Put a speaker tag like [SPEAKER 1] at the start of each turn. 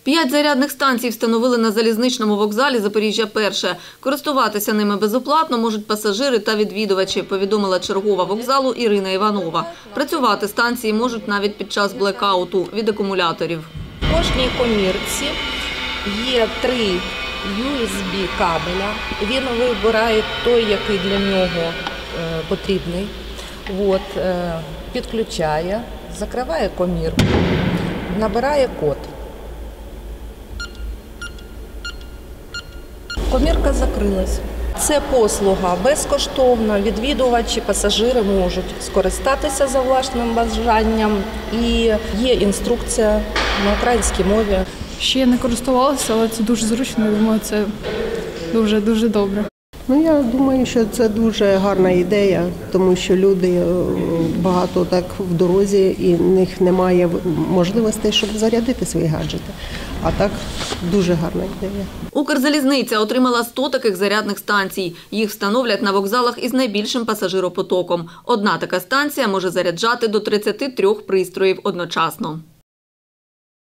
[SPEAKER 1] 5 зарядних станцій встановили на залізничному вокзалі Запоріжжя-Перше. Користуватися ними безоплатно можуть пасажири та відвідувачі, повідомила чергова вокзалу Ірина Іванова. Працювати станції можуть навіть під час блекауту від акумуляторів.
[SPEAKER 2] В кожній комірці є 3 USB-кабеля. Він вибирає той, який для нього потрібний. Підключає, закриває комірку, набирає код. Комірка закрилась. Це послуга безкоштовна, відвідувачі, пасажири можуть скористатися за власним бажанням. І є інструкція на українській мові.
[SPEAKER 3] Ще я не користувалася, але це дуже зручно, я думаю, це дуже добре.
[SPEAKER 4] Я думаю, що це дуже гарна ідея, тому що люди багато так в дорозі і в них немає можливостей, щоб зарядити свої гаджети. А так дуже гарна ідея.
[SPEAKER 1] Укрзалізниця отримала 100 таких зарядних станцій. Їх встановлять на вокзалах із найбільшим пасажиропотоком. Одна така станція може заряджати до 33 пристроїв одночасно.